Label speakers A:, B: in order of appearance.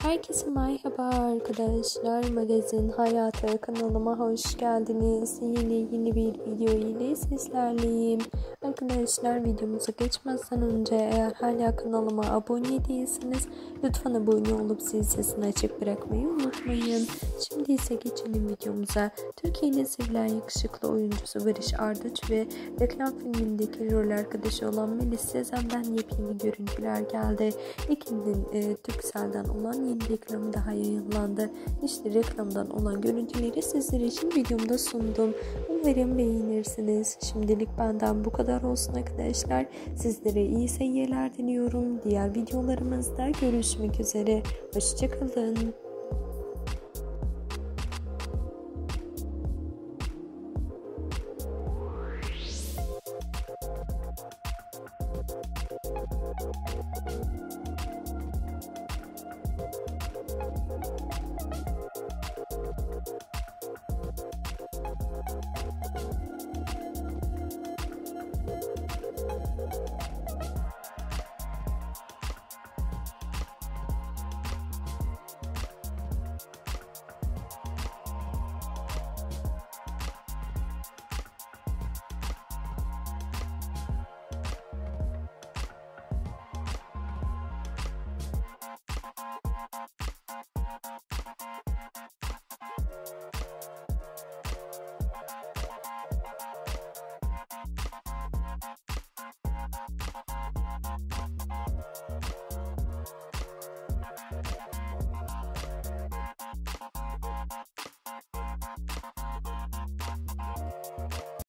A: Herkese merhaba arkadaşlar. Magazin Hayatı kanalıma hoş geldiniz. Yeni bir video ile sizlerleyim. Arkadaşlar videomuza geçmezden önce eğer hala kanalıma abone değilseniz lütfen abone olup zil sesini açık bırakmayı unutmayın. Şimdi ise geçelim videomuza. Türkiye'nin sevilen yakışıklı oyuncusu Barış Arduç ve reklam filmindeki rol arkadaşı olan Melis Sezen'den yepyeni görüntüler geldi. İkilinin Turkcell'den olan yeni reklamı daha yayınlandı. İşte reklamdan olan görüntüleri sizler için videomda sundum. Umarım beğenirsiniz. Şimdilik benden bu kadar olsun arkadaşlar. Sizlere iyi seyirler diliyorum. Diğer videolarımızda görüşmek üzere. Hoşçakalın.